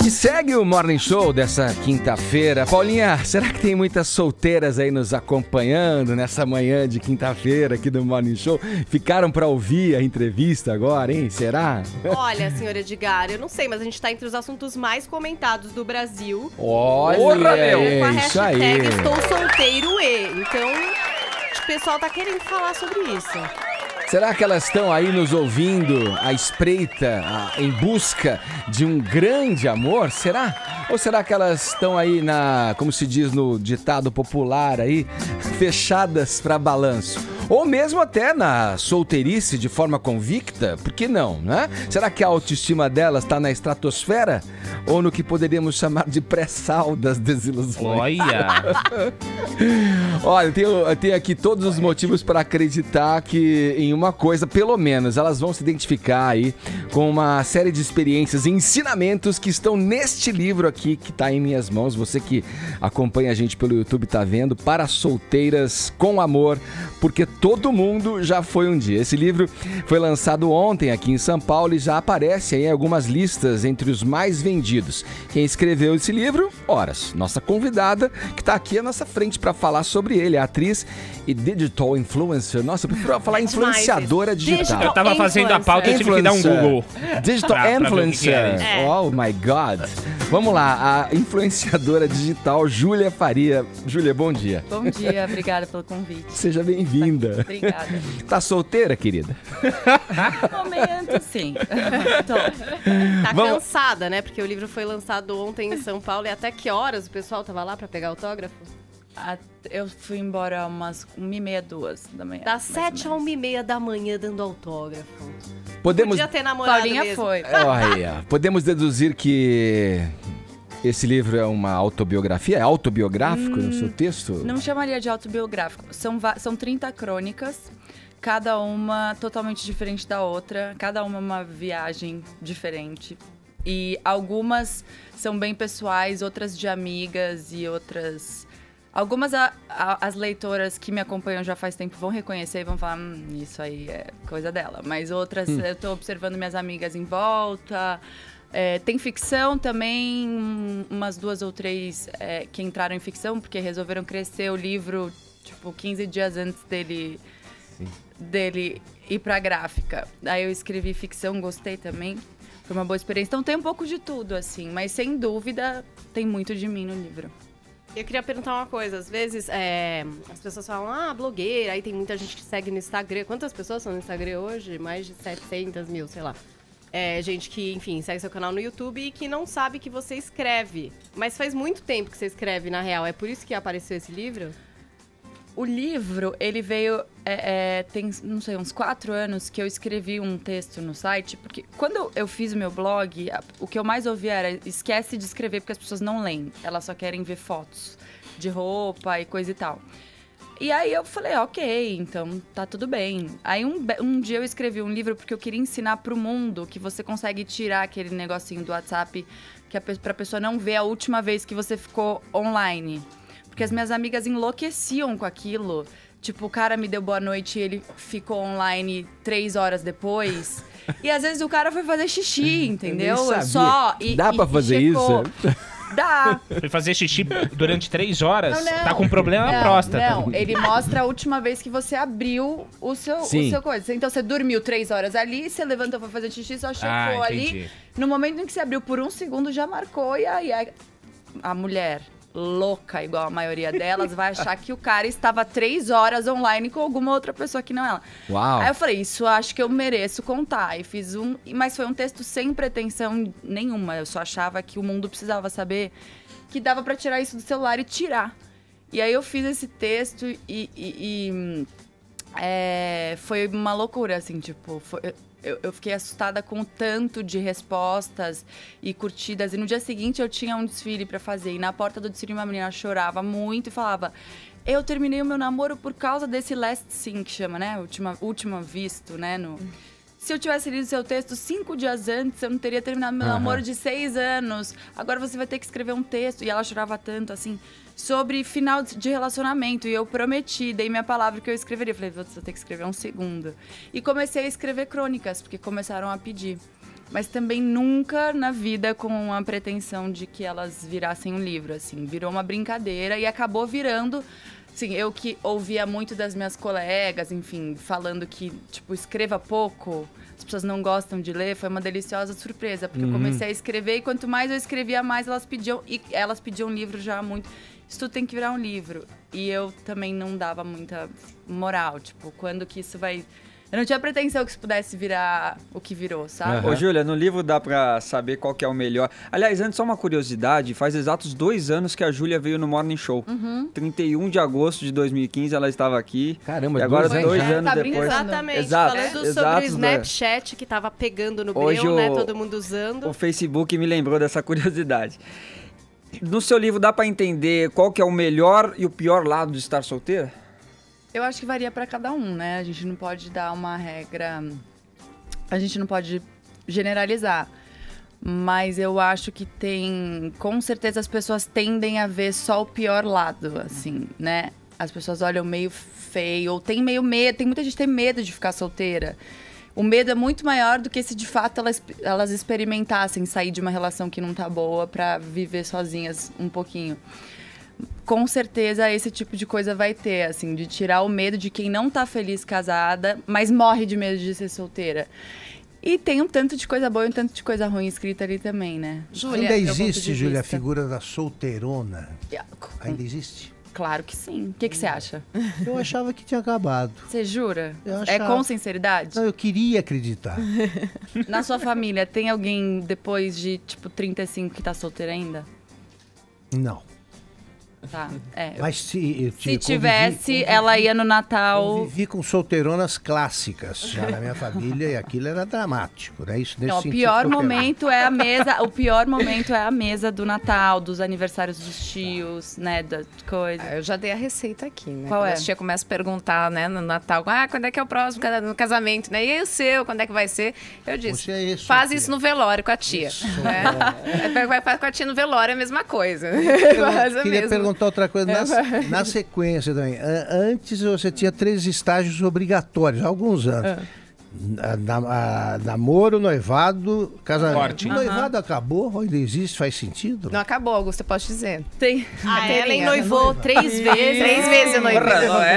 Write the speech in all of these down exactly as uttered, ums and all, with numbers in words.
E segue o Morning Show dessa quinta-feira. Paulinha, será que tem muitas solteiras aí nos acompanhando nessa manhã de quinta-feira aqui do Morning Show? Ficaram pra ouvir a entrevista agora, hein? Será? Olha, senhor Edgar, eu não sei, mas a gente tá entre os assuntos mais comentados do Brasil. Olha, Porra, meu. Com a isso aí. hashtag Estou Solteiro E. Então, o pessoal tá querendo falar sobre isso. Será que elas estão aí nos ouvindo, à espreita, a, em busca de um grande amor? Será? Ou será que elas estão aí na, como se diz no ditado popular aí, fechadas para balanço? Ou mesmo até na solteirice de forma convicta? Por que não, né? Será que a autoestima delas está na estratosfera? Ou no que poderíamos chamar de pré-sal das desilusões? Olha! Olha, eu tenho, eu tenho aqui todos os motivos para acreditar que em uma coisa, pelo menos, elas vão se identificar aí com uma série de experiências e ensinamentos que estão neste livro aqui que está em minhas mãos. Você que acompanha a gente pelo YouTube tá vendo, Para Solteiras com Amor, porque todo mundo já foi um dia. Esse livro foi lançado ontem aqui em São Paulo e já aparece aí em algumas listas entre os mais vendidos. Quem escreveu esse livro? Horas, nossa convidada que está aqui à nossa frente para falar sobre ele, a atriz e digital influencer. Nossa, eu prefiro falar influenciadora digital. Digital Eu tava fazendo a pauta e eu tive que dar um Google. Digital Pra- pra ver o que que influencer. era isso. É. Oh my God. Vamos lá, a influenciadora digital Júlia Faria. Júlia, bom dia. Bom dia, obrigada pelo convite. Seja bem-vinda. Obrigada. Tá solteira, querida? No momento, sim. Tô. Tá Vamos- cansada, né? Porque o livro foi lançado ontem em São Paulo. E até que horas o pessoal tava lá pra pegar autógrafo? A- Eu fui embora umas uma e meia, duas da manhã. Das mais ou sete a menos. uma e meia da manhã dando autógrafo. Podemos, Podia ter namorado Paulinha mesmo. foi. olha, podemos deduzir que esse livro é uma autobiografia? É autobiográfico no seu texto? Não chamaria de autobiográfico. São, va- são trinta crônicas, cada uma totalmente diferente da outra, cada uma uma viagem diferente. E algumas são bem pessoais, outras de amigas e outras... Algumas a- a- as leitoras que me acompanham já faz tempo vão reconhecer e vão falar, hum, isso aí é coisa dela. Mas outras eu tô observando minhas amigas em volta. É, tem ficção também, um- umas duas ou três é, que entraram em ficção, porque resolveram crescer o livro, tipo, quinze dias antes dele, dele ir pra gráfica. Aí eu escrevi ficção, gostei também. Foi uma boa experiência. Então tem um pouco de tudo, assim. Mas sem dúvida, tem muito de mim no livro. Eu queria perguntar uma coisa. Às vezes, é, as pessoas falam, ah, blogueira. Aí tem muita gente que segue no Instagram. Quantas pessoas são no Instagram hoje? Mais de setecentas mil, sei lá. É, gente que, enfim, segue seu canal no YouTube e que não sabe que você escreve. Mas faz muito tempo que você escreve, na real. É por isso que apareceu esse livro? O livro, ele veio... é, é, tem, não sei, uns quatro anos que eu escrevi um texto no site. Porque quando eu fiz o meu blog, a- o que eu mais ouvia era esquece de escrever porque as pessoas não leem. Elas só querem ver fotos de roupa e coisa e tal. E aí eu falei, ok, então tá tudo bem. Aí um, be- um dia eu escrevi um livro porque eu queria ensinar pro mundo que você consegue tirar aquele negocinho do WhatsApp que a, pe- pra pessoa não ver a última vez que você ficou online. Porque as minhas amigas enlouqueciam com aquilo. Tipo, o cara me deu boa noite e ele ficou online três horas depois. E às vezes o cara foi fazer xixi, entendeu? Eu nem sabia. Só. E, Dá e- pra e fazer checou. isso? Dá. Foi fazer xixi durante três horas, Não, não. tá com problema na Não, próstata. Não, ele mostra a última vez que você abriu o seu, Sim. o seu coisa. Então você dormiu três horas ali, você levantou pra fazer xixi, só checou Ah, ali. entendi. No momento em que você abriu por um segundo, já marcou. E aí a, a mulher louca, igual a maioria delas, vai achar que o cara estava três horas online com alguma outra pessoa que não ela. Uau. Aí eu falei, isso acho que eu mereço contar. E fiz um. Mas foi um texto sem pretensão nenhuma. Eu só achava que o mundo precisava saber que dava pra tirar isso do celular e tirar. E aí eu fiz esse texto e, e- e, hum, é, foi uma loucura, assim, tipo, foi- eu, eu fiquei assustada com o tanto de respostas e curtidas. E no dia seguinte eu tinha um desfile pra fazer. E na porta do desfile uma menina chorava muito e falava: eu terminei o meu namoro por causa desse last scene, que chama, né? Última, última visto, né? No... Se eu tivesse lido seu texto cinco dias antes, eu não teria terminado meu Aham. namoro de seis anos. Agora você vai ter que escrever um texto. E ela chorava tanto, assim, sobre final de relacionamento. E eu prometi, dei minha palavra que eu escreveria. Falei, você vai ter que escrever um segundo. E comecei a escrever crônicas, porque começaram a pedir. mas também nunca na vida com a pretensão de que elas virassem um livro, assim. Virou uma brincadeira e acabou virando... Sim, eu que ouvia muito das minhas colegas, enfim, falando que, tipo, escreva pouco, as pessoas não gostam de ler, foi uma deliciosa surpresa, porque uhum. eu comecei a escrever e quanto mais eu escrevia, mais elas pediam, e elas pediam livro já há muito. Isso tudo tem que virar um livro. E eu também não dava muita moral, tipo, quando que isso vai... Eu não tinha pretensão que isso pudesse virar o que virou, sabe? Uhum. Ô, Júlia, no livro dá pra saber qual que é o melhor. Aliás, antes, só uma curiosidade. Faz exatos dois anos que a Júlia veio no Morning Show. Uhum. trinta e um de agosto de dois mil e quinze ela estava aqui. Caramba, e agora dois, dois anos, anos tá depois. Exatamente. Exato, Falando exato, sobre o Snapchat, que tava pegando no Hoje breu, o, né? Todo mundo usando. O Facebook me lembrou dessa curiosidade. No seu livro dá pra entender qual que é o melhor e o pior lado de estar solteira? Eu acho que varia pra cada um, né? A gente não pode dar uma regra... A gente não pode generalizar. Mas eu acho que tem... Com certeza as pessoas tendem a ver só o pior lado, assim, né? As pessoas olham meio feio, ou tem meio medo. Tem muita gente que tem medo de ficar solteira. O medo é muito maior do que se de fato elas, elas experimentassem sair de uma relação que não tá boa pra viver sozinhas um pouquinho. Com certeza esse tipo de coisa vai ter, assim, de tirar o medo de quem não tá feliz casada, mas morre de medo de ser solteira. E tem um tanto de coisa boa e um tanto de coisa ruim escrita ali também, né? Júlia, ainda existe, Júlia, a figura da solteirona? Ainda existe? Claro que sim. O que, que você acha? Eu achava que tinha acabado. Você jura? Eu é com sinceridade? Não, eu queria acreditar. Na sua família, tem alguém depois de, tipo, trinta e cinco que tá solteira ainda? Não. Tá, é. Mas se, eu se tivesse, convivi, ela ia no Natal... Convivi com solteironas clássicas já na minha família e aquilo era dramático, né? Isso nesse Não, o pior momento é a mesa, o pior momento é a mesa do Natal, dos aniversários dos tios, né, da coisa. Eu já dei a receita aqui, né? Qual quando é? A tia começa a perguntar, né, no Natal, ah, quando é que é o próximo no casamento, né? E aí o seu, quando é que vai ser? Eu disse, é isso, faz tia. isso no velório com a tia. Isso, né? Vai, vai com a tia no velório, é a mesma coisa. Eu queria perguntar outra coisa, na, na sequência também. Antes você tinha três estágios obrigatórios, há alguns anos. Na, na, namoro, noivado, casamento. Corte. O noivado uhum. acabou? Ainda existe? Faz sentido? Não acabou, Augusto, eu posso dizer. Tem. A Ellen noivou três vezes. Três vezes eu noivei.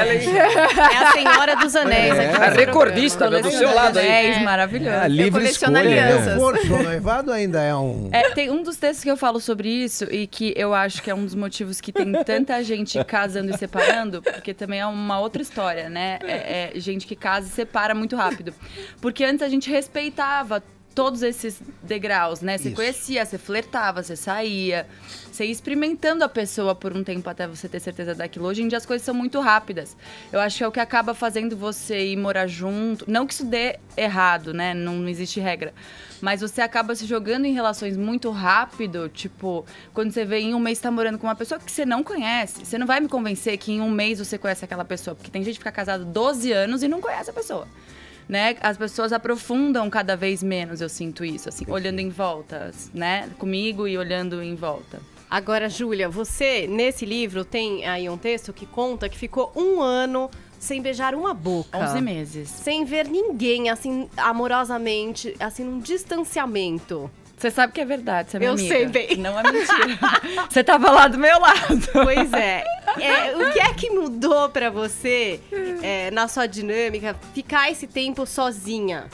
É a senhora dos anéis. É, aqui. é recordista, do seu lado aí. É, maravilhoso. É, livre escolha. alianças. O noivado ainda é um... É, tem um dos textos que eu falo sobre isso e que eu acho que é um dos motivos que tem tanta gente casando e separando, porque também é uma outra história, né? É, é gente que casa e separa muito rápido. Porque antes a gente respeitava todos esses degraus, né? Você Isso. conhecia, você flertava, você saía, você ia experimentando a pessoa por um tempo até você ter certeza daquilo. Hoje em dia as coisas são muito rápidas. Eu acho que é o que acaba fazendo você ir morar junto. Não que isso dê errado, né? Não, não existe regra. Mas você acaba se jogando em relações muito rápido, tipo, quando você vê em um mês tá morando com uma pessoa que você não conhece. Você não vai me convencer que em um mês você conhece aquela pessoa, porque tem gente que fica casado doze anos e não conhece a pessoa. Né? As pessoas aprofundam cada vez menos, eu sinto isso, assim, olhando em volta, né? Comigo e olhando em volta. Agora, Júlia, você, nesse livro, tem aí um texto que conta que ficou um ano sem beijar uma boca. onze meses. Sem ver ninguém, assim, amorosamente, assim, num distanciamento. Você sabe que é verdade, você é minha Eu amiga. sei bem. Não é mentira. Você tava lá do meu lado. Pois é. é. O que é que mudou pra você, é, na sua dinâmica, ficar esse tempo sozinha?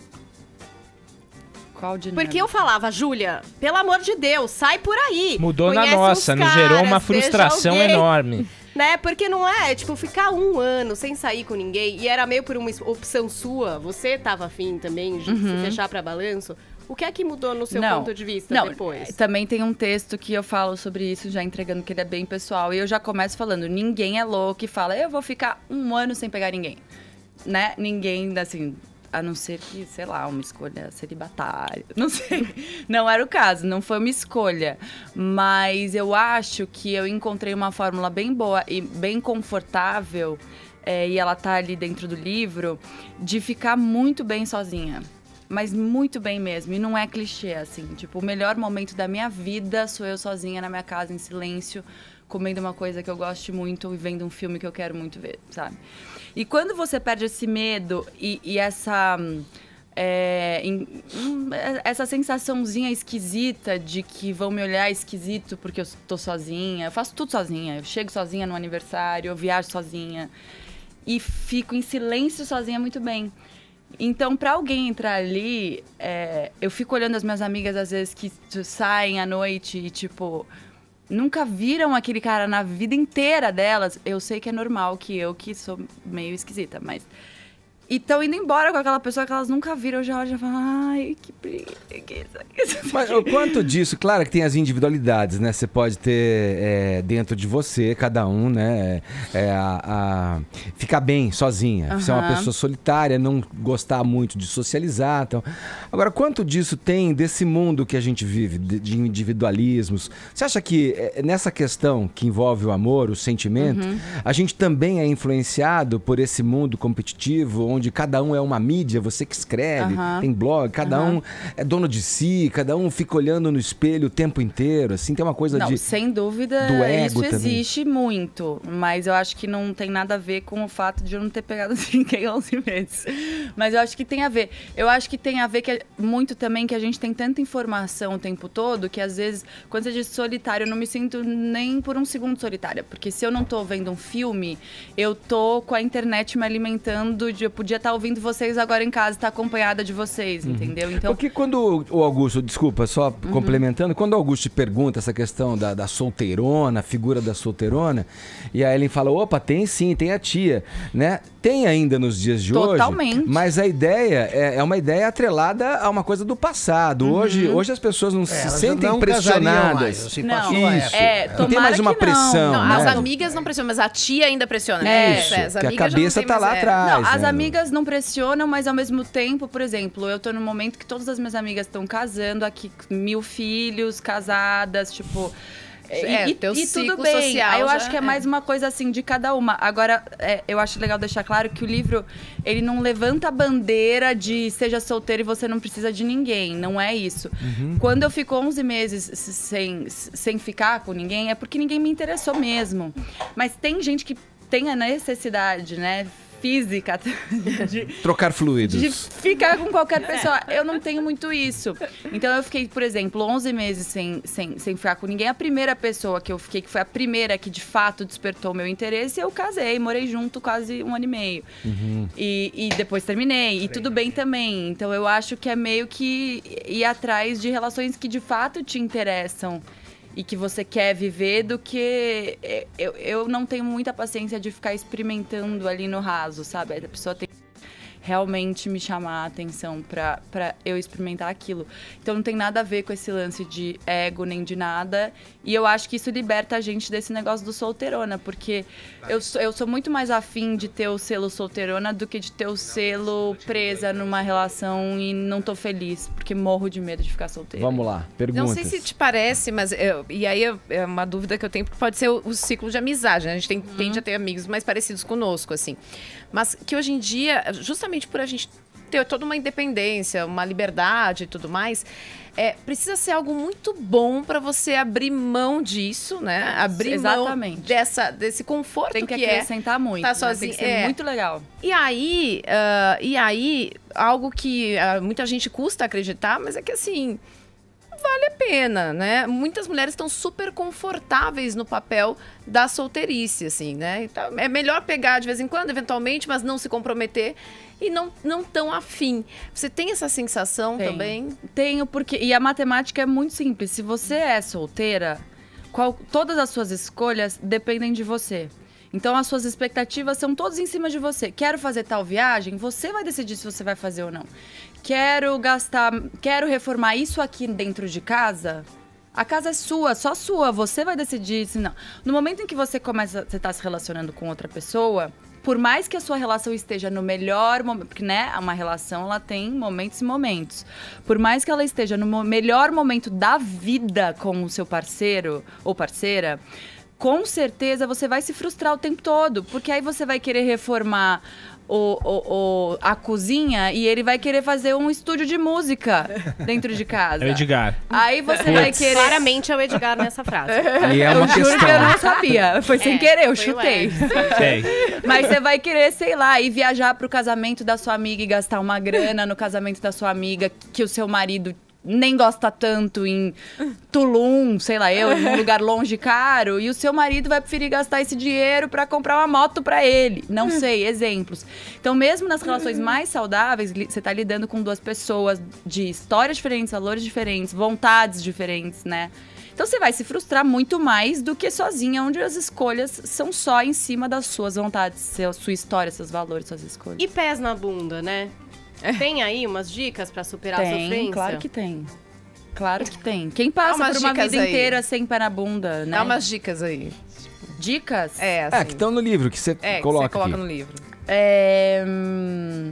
Qual dinâmica? Porque eu falava, Júlia, pelo amor de Deus, sai por aí. Mudou na Conhece nossa, uns nos caras, gerou uma beija frustração alguém. enorme. Né? Porque não é, tipo, ficar um ano sem sair com ninguém, e era meio por uma opção sua, você tava afim também de Uhum. se fechar pra balanço. O que é que mudou no seu Não, ponto de vista não, depois? Também tem um texto que eu falo sobre isso, já entregando que ele é bem pessoal. E eu já começo falando, ninguém é louco e fala, eu vou ficar um ano sem pegar ninguém. Né? Ninguém, assim, a não ser que, sei lá, uma escolha celibatária. Não sei. Não era o caso, não foi uma escolha. Mas eu acho que eu encontrei uma fórmula bem boa e bem confortável, é, e ela tá ali dentro do livro, de ficar muito bem sozinha. Mas muito bem mesmo, e não é clichê, assim. Tipo, o melhor momento da minha vida sou eu sozinha na minha casa, em silêncio, comendo uma coisa que eu gosto muito e vendo um filme que eu quero muito ver, sabe? E quando você perde esse medo e, e essa... É, em, hum, essa sensaçãozinha esquisita de que vão me olhar esquisito porque eu tô sozinha. Eu faço tudo sozinha. Eu chego sozinha no aniversário, eu viajo sozinha. E fico em silêncio sozinha muito bem. Então, pra alguém entrar ali, é, eu fico olhando as minhas amigas, às vezes, que saem à noite e, tipo, nunca viram aquele cara na vida inteira delas. Eu sei que é normal, que eu que sou meio esquisita, mas... E estão indo embora com aquela pessoa que elas nunca viram. Eu já olho e já falo, ai, que preguiça. Mas o quanto disso, claro que tem as individualidades, né? Você pode ter é, dentro de você, cada um, né? É, a, a ficar bem sozinha. Uhum. Ser uma pessoa solitária, não gostar muito de socializar. Então. Agora, quanto disso tem desse mundo que a gente vive, de, de individualismos? Você acha que é, nessa questão que envolve o amor, o sentimento, uhum. a gente também é influenciado por esse mundo competitivo, onde cada um é uma mídia, você que escreve, uhum. tem blog, cada uhum. um é dono de si, cada um fica olhando no espelho o tempo inteiro, assim, tem uma coisa não, de... sem dúvida, do ego isso também. Existe muito, mas eu acho que não tem nada a ver com o fato de eu não ter pegado ninguém onze meses. Mas eu acho que tem a ver. Eu acho que tem a ver que é muito também que a gente tem tanta informação o tempo todo, que às vezes, quando você diz solitário, eu não me sinto nem por um segundo solitária, porque se eu não tô vendo um filme, eu tô com a internet me alimentando de... Podia estar ouvindo vocês agora em casa, estar acompanhada de vocês, uhum. entendeu? Então... Porque quando o Augusto, desculpa, só uhum. complementando, quando o Augusto te pergunta essa questão da, da solteirona, a figura da solteirona, e a Ellen fala, opa, tem sim, tem a tia, né? Tem ainda nos dias de Totalmente. hoje. Totalmente. Mas a ideia é, é uma ideia atrelada a uma coisa do passado. Uhum. Hoje, hoje as pessoas não é, se sentem não pressionadas. Mais, não, isso. É, não tem mais uma não. pressão. Não, né? As amigas não pressionam, mas a tia ainda pressiona. É, isso, é, as que a cabeça tá lá é. atrás. Não, as né? amigas não pressionam, mas ao mesmo tempo, por exemplo, eu tô num momento que todas as minhas amigas estão casando aqui, mil filhos, casadas, tipo... É, e, teu e ciclo tudo bem. social Aí eu já, acho que é, é mais uma coisa assim de cada uma. Agora, é, eu acho legal deixar claro que o livro, ele não levanta a bandeira de seja solteiro e você não precisa de ninguém. Não é isso. Uhum. Quando eu fico onze meses sem, sem ficar com ninguém, é porque ninguém me interessou mesmo. Mas tem gente que tem a necessidade, né? Física de trocar fluidos, de ficar com qualquer pessoa. Eu não tenho muito isso. Então eu fiquei, por exemplo, onze meses sem, sem, sem ficar com ninguém. A primeira pessoa que eu fiquei, que foi a primeira que de fato despertou meu interesse, eu casei, morei junto quase um ano e meio. Uhum. E, e depois terminei, e tudo bem também. Então eu acho que é meio que ir atrás de relações que de fato te interessam e que você quer viver, do que... Eu, eu não tenho muita paciência de ficar experimentando ali no raso, sabe? A pessoa tem que realmente me chamar a atenção pra, pra eu experimentar aquilo. Então não tem nada a ver com esse lance de ego nem de nada. E eu acho que isso liberta a gente desse negócio do solteirona, porque eu sou, eu sou muito mais afim de ter o selo solteirona do que de ter o selo presa numa relação e não tô feliz, porque morro de medo de ficar solteira. Vamos lá, perguntas. Não sei se te parece, mas eu, e aí eu, é uma dúvida que eu tenho, porque pode ser o, o ciclo de amizade, né? A gente tem, uhum. tende a ter amigos mais parecidos conosco, assim. Mas que hoje em dia, justamente por a gente ter toda uma independência, uma liberdade e tudo mais, é, precisa ser algo muito bom para você abrir mão disso, né? Abrir Exatamente. mão dessa, desse conforto que, tem que, que acrescentar é muito, tá né? sozinho. Tem que ser é. muito legal. E aí, uh, e aí, algo que uh, muita gente custa acreditar, mas é que assim... vale a pena, né? Muitas mulheres estão super confortáveis no papel da solteirice, assim, né? Então, é melhor pegar de vez em quando, eventualmente, mas não se comprometer e não, não tão afim. Você tem essa sensação Tenho. também? Tenho, porque... E a matemática é muito simples. Se você é solteira, qual, todas as suas escolhas dependem de você. Então, as suas expectativas são todas em cima de você. Quero fazer tal viagem? Você vai decidir se você vai fazer ou não. Quero gastar... Quero reformar isso aqui dentro de casa? A casa é sua, só sua. Você vai decidir se não. No momento em que você começa... Você está se relacionando com outra pessoa... Por mais que a sua relação esteja no melhor momento... Porque, né? Uma relação, ela tem momentos e momentos. Por mais que ela esteja no melhor momento da vida com o seu parceiro ou parceira... Com certeza você vai se frustrar o tempo todo, porque aí você vai querer reformar o, o, o- a cozinha e ele vai querer fazer um estúdio de música dentro de casa. É o Edgar. Aí você vai querer... Claramente é o Edgar nessa frase. E é uma eu juro que eu questão. não sabia. Foi sem É, querer, eu foi o chutei. Edson. Sei. Mas você vai querer, sei lá, ir viajar pro casamento da sua amiga e gastar uma grana no casamento da sua amiga que o seu marido nem gosta tanto em Tulum, sei lá, eu, num lugar longe e caro, e o seu marido vai preferir gastar esse dinheiro pra comprar uma moto pra ele. Não sei, exemplos. Então, mesmo nas relações mais saudáveis, li- você tá lidando com duas pessoas de histórias diferentes, valores diferentes, vontades diferentes, né? Então você vai se frustrar muito mais do que sozinha, onde as escolhas são só em cima das suas vontades, seu, sua história, seus valores, suas escolhas. E pés na bunda, né? Tem aí umas dicas pra superar a Tem, sofrência? claro que tem. Claro que tem. Quem passa Dá umas por uma dicas vida aí. inteira sem pé na bunda, né? Dá umas dicas aí. Dicas? É, assim. É, que estão no livro, que você É, que coloca você coloca aqui. no livro. É, hum,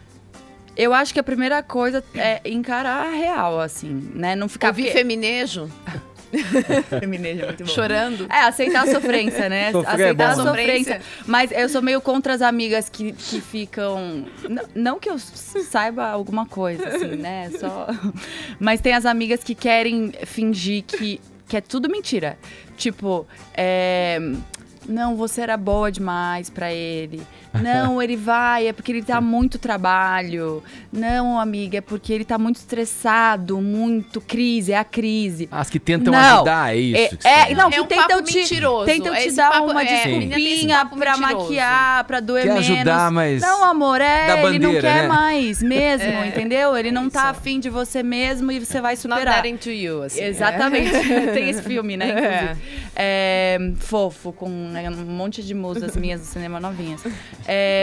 eu acho que a primeira coisa é encarar a real, assim, né? Não ficar... Ouvir porque- feminejo, Feminejo é muito bom. chorando. É, aceitar a sofrência, né? Sofrer é aceitar a bom. sofrência. Mas eu sou meio contra as amigas que, que ficam... N- não que eu saiba alguma coisa, assim, né? Só... Mas tem as amigas que querem fingir que, que é tudo mentira. Tipo, é... Não, você era boa demais pra ele. Não, ele vai, é porque ele tá muito trabalho. Não, amiga, é porque ele tá muito estressado, muito crise, é a crise. As que tentam Não. ajudar, é isso. que você É, tá não, É que um tentam papo te, mentiroso. tentam te Esse dar papo- uma é, menina tem esse desculpinha papo pra mentiroso. maquiar, pra doer Quer menos. ajudar, mas Não, amor, é, dá ele não bandeira, quer né? mais mesmo, É, entendeu? Ele não tá isso. afim de você mesmo e você vai Not superar. that into you, assim. Exatamente. Tem esse filme, né? É. Inclusive. É, fofo, com né, um monte de musas minhas do cinema novinhas. É,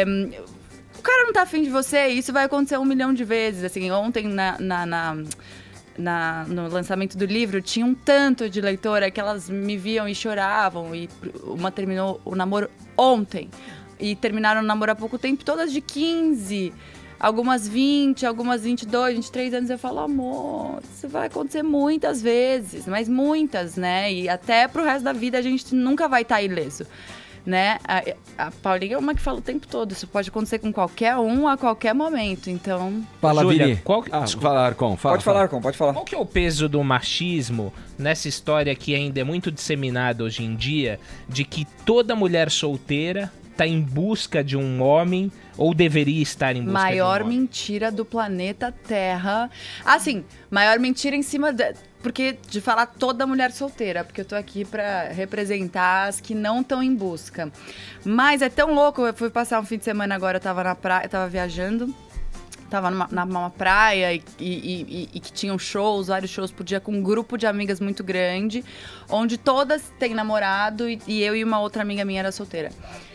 o cara não tá afim de você, isso vai acontecer um milhão de vezes. Assim, ontem na, na, na- na- no lançamento do livro tinha um tanto de leitora que elas me viam e choravam. E uma terminou o namoro ontem. E terminaram o namoro há pouco tempo, todas de quinze. Algumas vinte, algumas vinte e dois, vinte e três anos. Eu falo, amor, isso vai acontecer muitas vezes, mas muitas, né? E até pro resto da vida a gente nunca vai estar ileso, né? A, a Paulinha é uma que fala o tempo todo. Isso pode acontecer com qualquer um, a qualquer momento. Então, Fala, Júlia, Vini. qual- Ah, desculpa. fala, Arcon. Fala, Pode falar, Arcon, pode falar. Qual que é o peso do machismo nessa história que ainda é muito disseminada hoje em dia, de que toda mulher solteira tá em busca de um homem ou deveria estar em busca maior de um homem? mentira do planeta Terra. Assim, maior mentira em cima da... Porque de falar toda mulher solteira, porque eu tô aqui pra representar as que não estão em busca. Mas é tão louco, eu fui passar um fim de semana agora, eu tava na praia, eu tava viajando, tava numa, numa praia e, e, e- e que tinham shows, vários shows por dia, com um grupo de amigas muito grande, onde todas têm namorado e, e eu e uma outra amiga minha era solteira.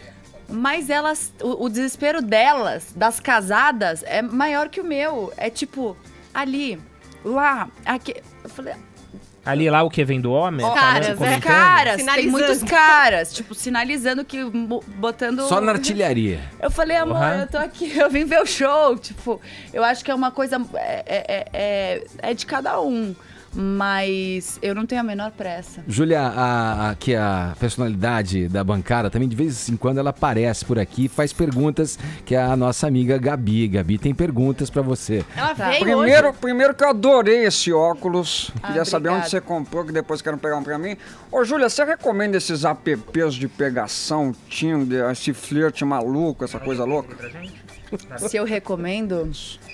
Mas elas, o, o desespero delas, das casadas, é maior que o meu. É tipo, ali, lá, aqui. Eu falei, Ali lá o que vem do homem? Ó, Falando, caras, é, comentando? caras, tem Sinalizando. muitos caras, tipo, sinalizando que, mo- botando... Só na artilharia. Eu falei, amor, Uhum. eu tô aqui, eu vim ver o show. Tipo, eu acho que é uma coisa. É, é, é, é de cada um. Mas eu não tenho a menor pressa. Júlia, a, a, que a personalidade da bancada também de vez em quando ela aparece por aqui e faz perguntas, que é a nossa amiga Gabi. Gabi tem perguntas pra você. Ela Tá. veio Primeiro, hoje. primeiro que eu adorei esse óculos. Ah, Queria saber obrigada. onde você comprou, que depois quero pegar um pra mim. Ô, Júlia, você recomenda esses apps de pegação, Tinder, esse flerte maluco, essa coisa louca? Se eu recomendo.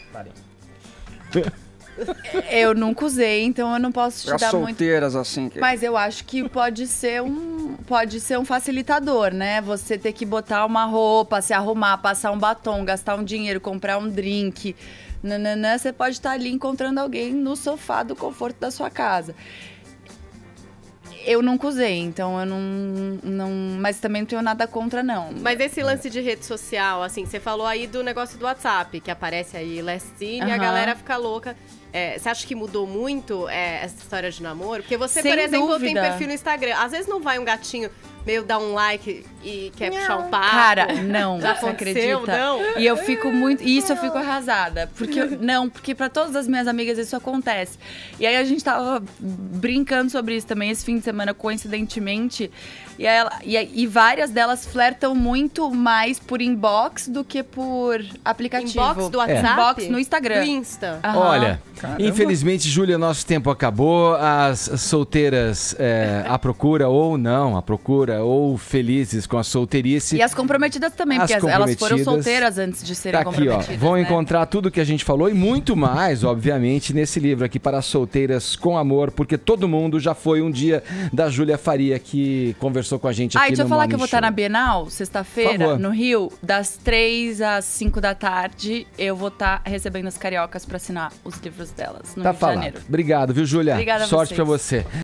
Eu nunca usei, então eu não posso te Pra dar muito. solteiras, assim. Que... Mas eu acho que pode ser um pode ser um facilitador, né? Você ter que botar uma roupa, se arrumar, passar um batom, gastar um dinheiro, comprar um drink, nananã, você pode estar ali encontrando alguém no sofá do conforto da sua casa. Eu nunca usei, então eu não, não... Mas também não tenho nada contra, não. Mas esse lance de rede social, assim, você falou aí do negócio do WhatsApp, que aparece aí Lestinho e a Aham. galera fica louca. É, você acha que mudou muito é, essa história de namoro? Porque você, Sem por exemplo, dúvida. tem perfil no Instagram. Às vezes não vai um gatinho meio dar um like e quer puxar um papo? Cara, não, Já você aconteceu? acredita? Não? E eu fico muito... Isso eu fico arrasada. Porque, eu- não, porque pra todas as minhas amigas isso acontece. E aí a gente tava brincando sobre isso também esse fim de semana, coincidentemente. E, aí ela, e, aí- e várias delas flertam muito mais por inbox do que por aplicativo. Inbox do WhatsApp? Inbox no Instagram. Do Insta. Aham. Olha, Caramba. infelizmente, Júlia, nosso tempo acabou. As solteiras é, à procura ou não, à procura, ou felizes com a solteirice. E as comprometidas também, As porque as- elas foram comprometidas. solteiras antes de serem Tá aqui, ó. comprometidas. Vão né? encontrar tudo que a gente falou e muito mais, obviamente, nesse livro aqui para as solteiras com amor, porque todo mundo já foi um dia da Júlia Faria que conversou com a gente aqui Ah, e deixa eu no falar Morning que eu vou estar Show. na Bienal, Por sexta-feira, favor. no Rio, das três às cinco da tarde. Eu vou estar recebendo as cariocas pra assinar os livros delas no Tá Rio de falado. Janeiro. Obrigado, viu, Júlia? Obrigada a Sorte vocês. pra você.